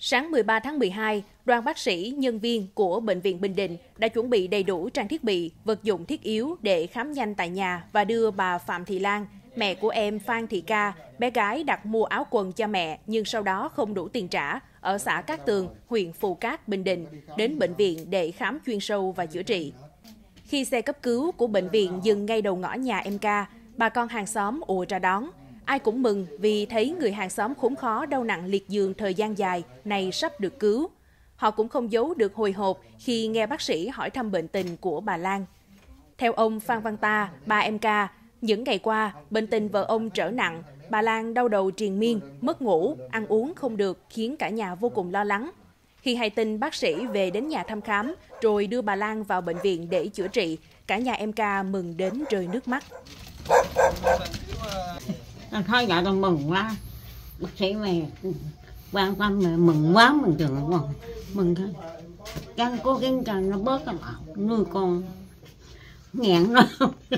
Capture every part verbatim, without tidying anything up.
Sáng mười ba tháng mười hai, đoàn bác sĩ, nhân viên của Bệnh viện Bình Định đã chuẩn bị đầy đủ trang thiết bị, vật dụng thiết yếu để khám nhanh tại nhà và đưa bà Phạm Thị Lan, mẹ của em Phan Thị Ca, bé gái đặt mua áo quần cho mẹ nhưng sau đó không đủ tiền trả, ở xã Cát Tường, huyện Phù Cát, Bình Định, đến bệnh viện để khám chuyên sâu và chữa trị. Khi xe cấp cứu của bệnh viện dừng ngay đầu ngõ nhà em Ca, bà con hàng xóm ùa ra đón. Ai cũng mừng vì thấy người hàng xóm khốn khó đau nặng liệt giường thời gian dài này sắp được cứu. Họ cũng không giấu được hồi hộp khi nghe bác sĩ hỏi thăm bệnh tình của bà Lan. Theo ông Phan Văn Ta, ba em Ca, những ngày qua, bệnh tình vợ ông trở nặng, bà Lan đau đầu triền miên, mất ngủ, ăn uống không được khiến cả nhà vô cùng lo lắng. Khi hay tin bác sĩ về đến nhà thăm khám rồi đưa bà Lan vào bệnh viện để chữa trị, cả nhà em Ca mừng đến rơi nước mắt. Thôi dạ tôi mừng quá, bác sĩ về quan tâm mừng quá, mừng trường mừng mừng thôi. Chắc cố gắng cho nó bớt cái bạo nuôi con nghẹn nó.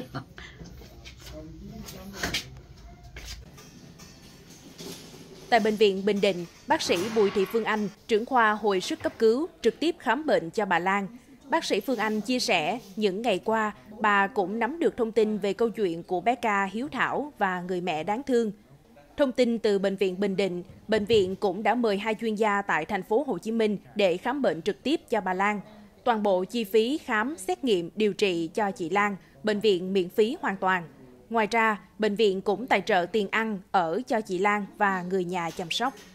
Tại Bệnh viện Bình Định, bác sĩ Bùi Thị Phương Anh, trưởng khoa hồi sức cấp cứu, trực tiếp khám bệnh cho bà Lan. Bác sĩ Phương Anh chia sẻ, những ngày qua, bà cũng nắm được thông tin về câu chuyện của bé Ca hiếu thảo và người mẹ đáng thương. Thông tin từ Bệnh viện Bình Định, bệnh viện cũng đã mời hai chuyên gia tại thành phố Hồ Chí Minh để khám bệnh trực tiếp cho bà Lan. Toàn bộ chi phí khám, xét nghiệm, điều trị cho chị Lan, bệnh viện miễn phí hoàn toàn. Ngoài ra, bệnh viện cũng tài trợ tiền ăn, ở cho chị Lan và người nhà chăm sóc.